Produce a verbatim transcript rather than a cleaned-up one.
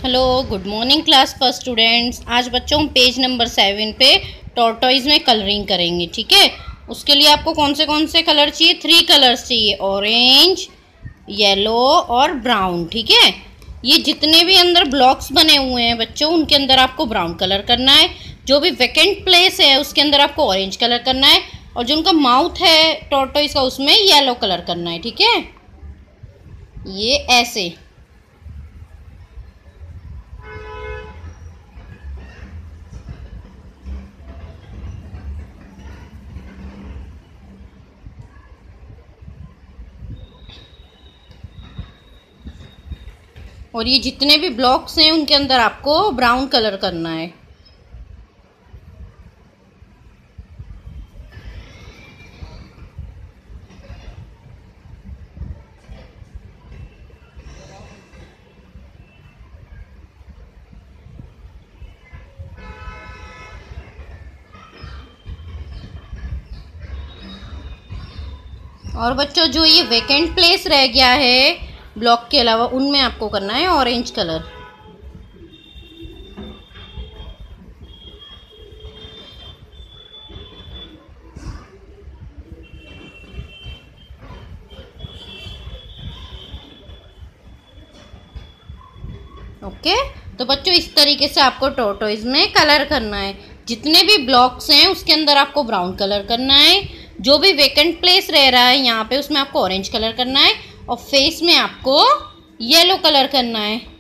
Hello, good morning class first students. आज बच्चों हम पेज नंबर सेवन पे टॉर्टोइज में कलरिंग करेंगे। ठीक है, उसके लिए आपको कौन से कौन से कलर चाहिए? थ्री कलर्स चाहिए, ऑरेंज, येलो और ब्राउन। ठीक है, ये जितने भी अंदर ब्लॉक्स बने हुए हैं बच्चों, उनके अंदर आपको ब्राउन कलर करना है। जो भी वैकेंट प्लेस है उसके अंदर आपको ऑरेंज कलर करना है, और जो उनका माउथ है टॉर्टोइज का उसमें येलो कलर करना है। ठीक है, ये ऐसे। और ये जितने भी ब्लॉक्स हैं उनके अंदर आपको ब्राउन कलर करना है। और बच्चों, जो ये वेकेंट प्लेस रह गया है ब्लॉक के अलावा, उनमें आपको करना है ऑरेंज कलर। ओके, तो बच्चों इस तरीके से आपको टॉर्टोइज में कलर करना है। जितने भी ब्लॉक्स हैं उसके अंदर आपको ब्राउन कलर करना है। जो भी वेकेंट प्लेस रह रहा है यहाँ पे, उसमें आपको ऑरेंज कलर करना है, और फेस में आपको येलो कलर करना है।